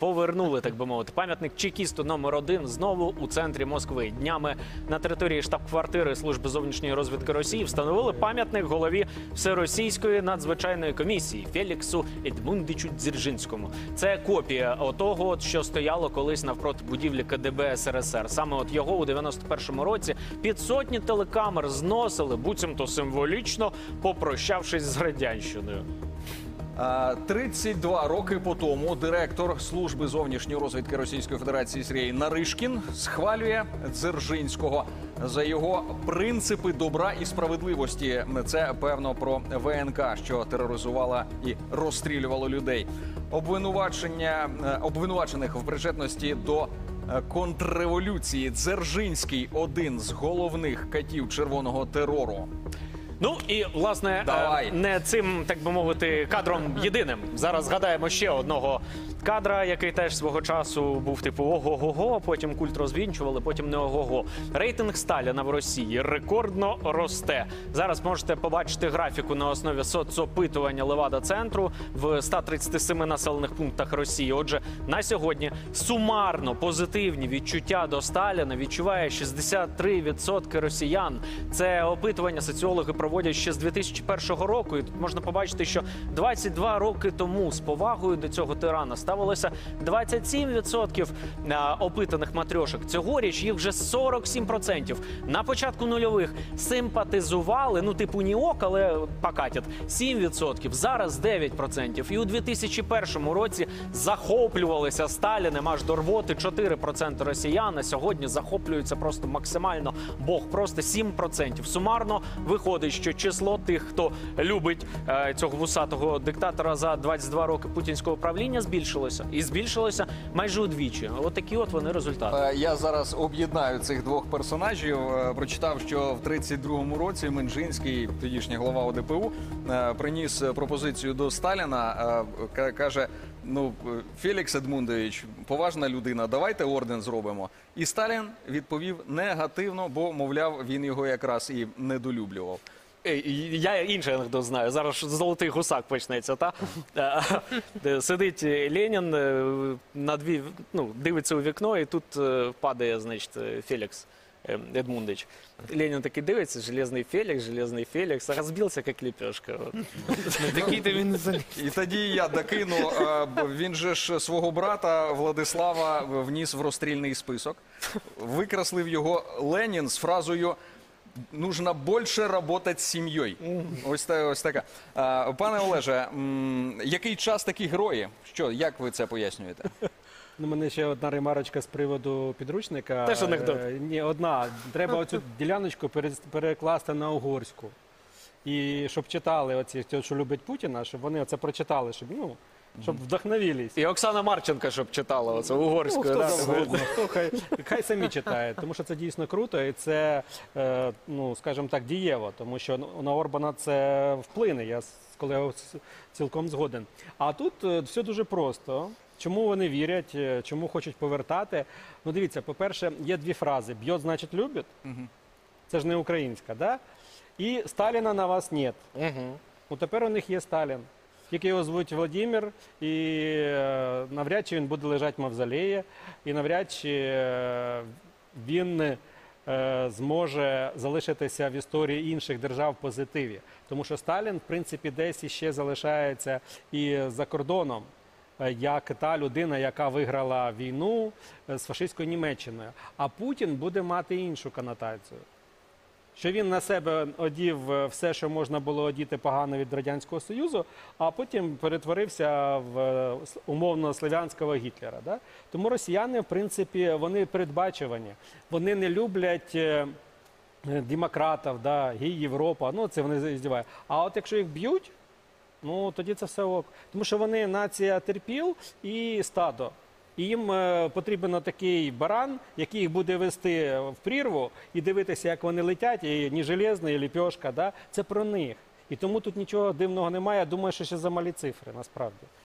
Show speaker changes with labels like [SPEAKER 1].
[SPEAKER 1] повернули, так би мовити. Пам'ятник чекісту номер 1 знову у центрі Москви. Днями на території штаб-квартири Служби зовнішньої розвідки Росії встановили пам'ятник голові Всеросійської надзвичайної комісії Феліксу Едмундовичу Дзержинському. Це копія того, що стояло колись навпроти будівлі КДБ СРСР. Саме от його у 91-му році під сотні телекамер зносили, буцімто символічно, попрощавшись з радянщиною.
[SPEAKER 2] 32 роки по тому директор Служби зовнішньої розвідки Російської Федерації Сергій Наришкін схвалює Дзержинського за його принципи добра і справедливості. Це, певно, про ВНК, що тероризувала і розстрілювала людей. Обвинувачених в причетності до контрреволюції. Дзержинський – один з головних катів червоного терору.
[SPEAKER 1] Ну і, власне, не цим, так би мовити, кадром єдиним. Зараз згадаємо ще одного кадра, який теж свого часу був типу ого-го-го, потім культ розвінчували, потім не ого-го. Рейтинг Сталіна в Росії рекордно росте. Зараз можете побачити графіку на основі соцопитування Левада-центру в 137 населених пунктах Росії. Отже, на сьогодні сумарно позитивні відчуття до Сталіна відчуває 63% росіян. Це опитування соціологи проводять ще з 2001 року. І тут можна побачити, що 22 роки тому з повагою до цього тирана ставилося 27% опитаних матрьошок. Цьогоріч їх вже 47%. На початку нульових симпатизували, ну типу ні ок, але покатять, 7%. Зараз 9%. І у 2001 році захоплювалися Сталіним аж до рвоти 4% росіян. А сьогодні захоплюються просто максимально Бог. Просто 7%. Сумарно виходить, що число тих, хто любить цього вусатого диктатора за 22 роки путінського правління, збільшилося. І збільшилося майже удвічі. От такі от вони результати.
[SPEAKER 2] Я зараз об'єднаю цих двох персонажів. Прочитав, що в 32-му році Менжинський, тодішній голова ОДПУ, приніс пропозицію до Сталіна. Каже, ну, Фелікс Едмундович, поважна людина, давайте орден зробимо. І Сталін відповів негативно, бо, мовляв, він його якраз і недолюблював.
[SPEAKER 1] Я інший анекдот знаю. Зараз золотий гусак почнеться, та? Сидить Ленін, дивиться у вікно, і тут падає, значить, Фелікс Едмундович. Ленін такий дивиться, железний Фелікс, а розбився, як ліпешка.
[SPEAKER 3] Такий-то він не заліз.
[SPEAKER 2] І тоді я докину, він же ж свого брата Владислава вніс в розстрільний список. Викреслив його Ленін з фразою «Нужно більше працювати з сім'єю». Ось така. Пане Олеже, який час такі герої? Як ви це пояснюєте?
[SPEAKER 3] У мене ще одна ремарочка з приводу підручника.
[SPEAKER 1] Теж анекдот.
[SPEAKER 3] Ні, одна. Треба оцю діляночку перекласти на угорську. І щоб читали оці, що люблять Путіна, щоб вони це прочитали, щоб вдохновились.
[SPEAKER 1] І Оксана Марченко, щоб читала оце угорською.
[SPEAKER 3] Хто завгодно, хай самі читають, тому що це дійсно круто і це, скажімо так, дієво, тому що на Орбана це вплине, я з колегою цілком згоден. А тут все дуже просто. Чому вони вірять, чому хочуть повертати? Ну, дивіться, по-перше, є дві фрази. «Б'єт, значить, любить». Це ж не українська, да? І «Сталіна на вас нет». Ну, тепер у них є Сталін. Тільки його звуть Володимир, і навряд чи він буде лежати в мавзолеї, і навряд чи він зможе залишитися в історії інших держав в позитиві. Тому що Сталін, в принципі, десь іще залишається і за кордоном, як та людина, яка виграла війну з фашистською Німеччиною. А Путін буде мати іншу конотацію. Що він на себе одів все, що можна було одіти погано від Радянського Союзу, а потім перетворився в умовно слов'янського Гітлера. Да? Тому росіяни, в принципі, вони передбачувані. Вони не люблять демократів, да, Європа, ну це вони здівають. А от якщо їх б'ють, ну тоді це все ок. Тому що вони нація терпіл і стадо. І їм потрібен такий баран, який їх буде вести в прірву і дивитися, як вони летять, і ні железний, і ліпешка, да? Це про них. І тому тут нічого дивного немає, я думаю, що ще замалі цифри, насправді.